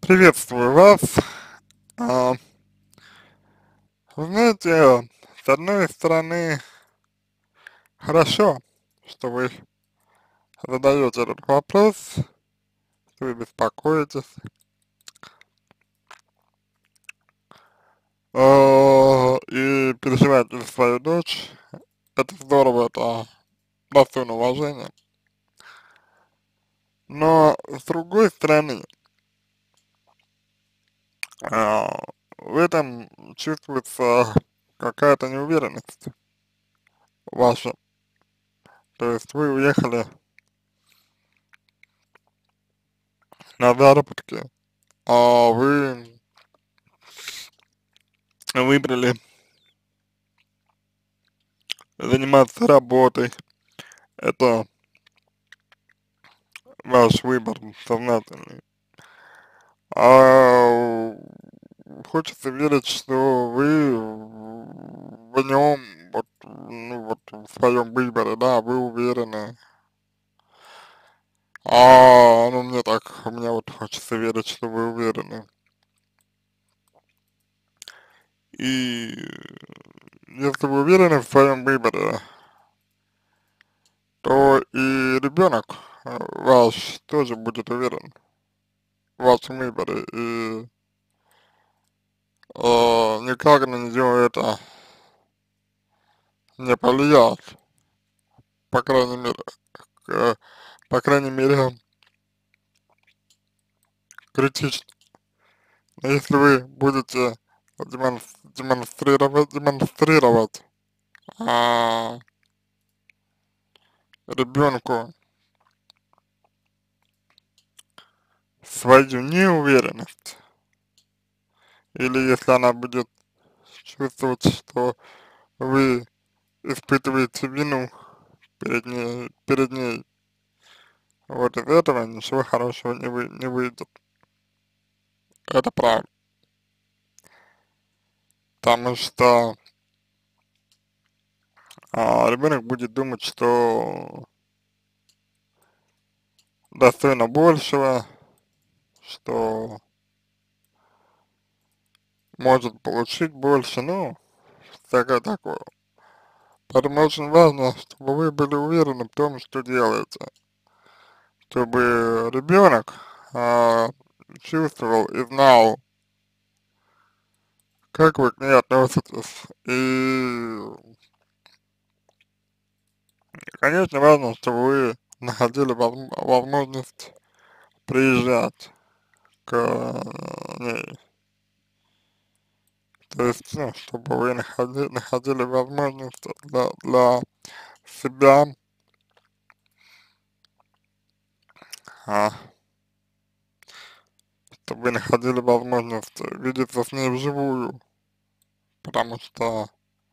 Приветствую вас. А, Вы знаете, с одной стороны, хорошо, что вы задаете этот вопрос, что вы беспокоитесь, и переживаете за свою дочь. Это здорово, это достойно уважения. Но, с другой стороны, а, в этом чувствуется какая-то неуверенность ваша. То есть вы уехали на заработки, а вы выбрали заниматься работой. Это ваш выбор сознательный. А хочется верить, что вы в нем, вот, ну вот в своем выборе, да, вы уверены. Ну мне вот хочется верить, что вы уверены. И если вы уверены в своем выборе, то и ребенок ваш тоже будет уверен в вашем выборе. И никак на нее это не повлияет, по крайней мере, э, по крайней мере, критично. Но если вы будете демонстрировать ребенку свою неуверенность, или если она будет чувствовать, что вы испытываете вину перед ней, вот из этого ничего хорошего не выйдет. Это правда. Потому что ребенок будет думать, что достойно большего, что может получить больше, ну, всякое такое. Поэтому очень важно, чтобы вы были уверены в том, что делаете, чтобы ребенок чувствовал и знал, как вы к ней относитесь. И, конечно, важно, чтобы вы находили возможность приезжать к ней. То есть, ну, чтобы вы находили возможность для себя, а, чтобы вы находили возможность видеться с ней вживую, потому что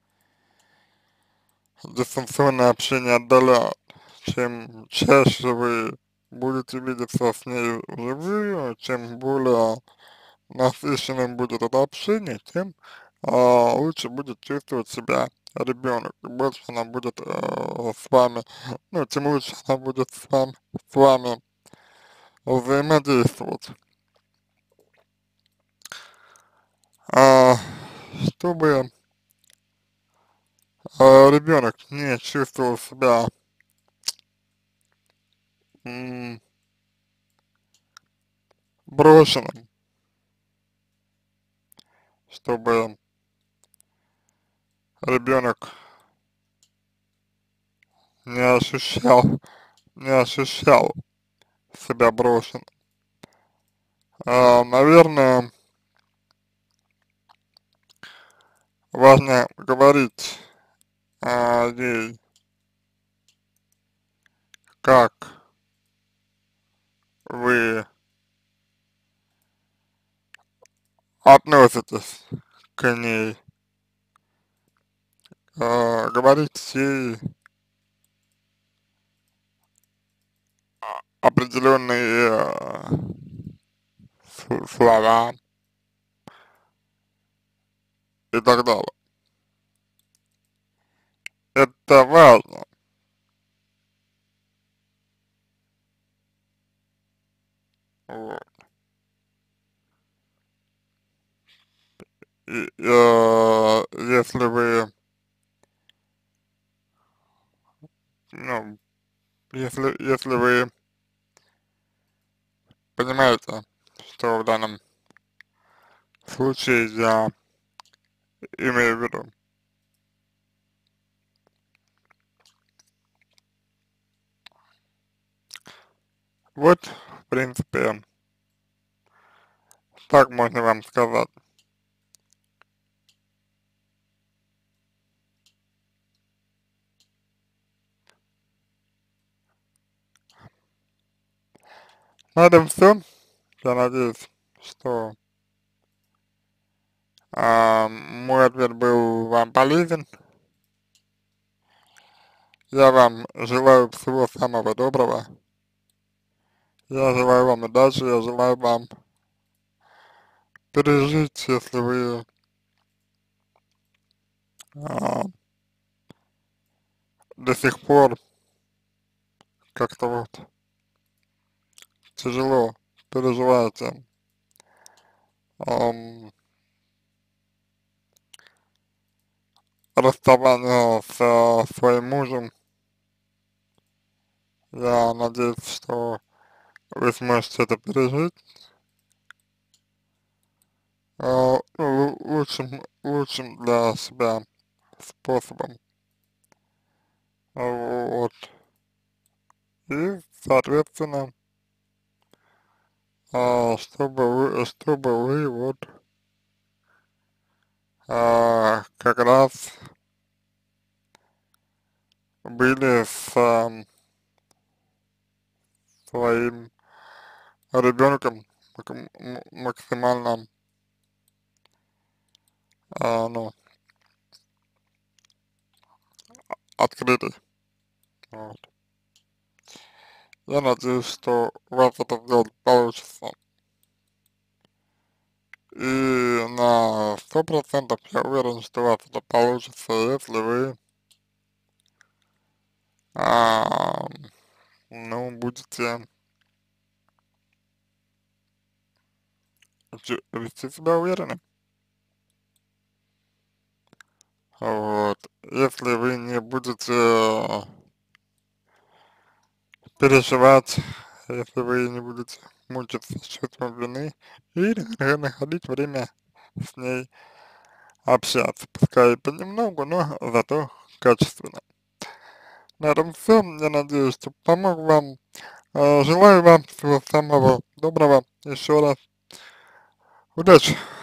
дистанционное общение отдаляет. Чем чаще вы будете видеться с ней вживую, чем более насыщенным будет это общение, тем лучше будет чувствовать себя ребенок, и больше она будет с вами, ну, тем лучше она будет с вами взаимодействовать. А, чтобы ребенок не чувствовал себя м, брошенным, чтобы ребенок не ощущал себя брошенным. Наверное, важно говорить ей, как вы относитесь к ней, говорить ей определенные слова и так далее. Это важно. Вот. если вы, ну, если вы понимаете, что в данном случае я имею в виду. Вот, в принципе, так можно вам сказать. На этом все. Я надеюсь, что мой ответ был вам полезен. Я вам желаю всего самого доброго. Я желаю вам удачи, я желаю вам пережить, если вы а, до сих пор как-то вот тяжело переживаете ам, расставание с своим мужем. Я надеюсь, что вы сможете это пережить лучшим для себя способом. Вот. И, соответственно, чтобы вы вот как раз были с своим ребенком максимально, ну, открытый. Вот. Я надеюсь, что у вас это сделать получится. И на 100% я уверен, что у вас это получится, если вы, а, ну, будете вести себя уверенно. Вот. Если вы не будете переживать, если вы не будете мучиться с чувством вины и находить время с ней общаться, пускай и понемногу, но зато качественно. На этом все. Я надеюсь, что помог вам. Желаю вам всего самого доброго. Еще раз удачи!